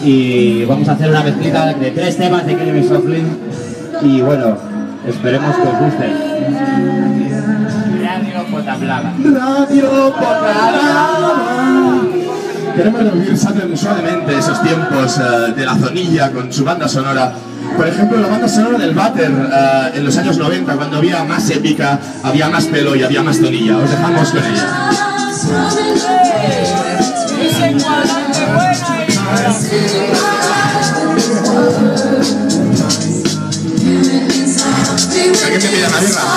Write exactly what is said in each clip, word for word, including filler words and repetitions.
y vamos a hacer una mezclita de tres temas de Killing Me Softly y bueno, esperemos que os guste. Radio Potablava. Radio Potablava. Queremos revivir suavemente esos tiempos uh, de la zonilla con su banda sonora. Por ejemplo, la banda sonora del Váter uh, en los años noventa, cuando había más épica, había más pelo y había más zonilla. Os dejamos con ella. ¿A qué te pide la birra?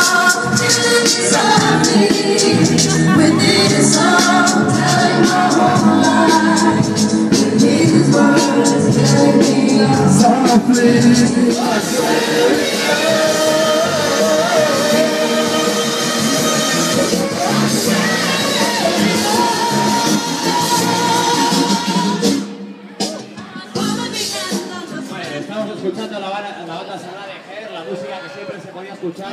Estamos escuchando la banda, la banda sonora de Ger, la música que siempre se podía escuchar.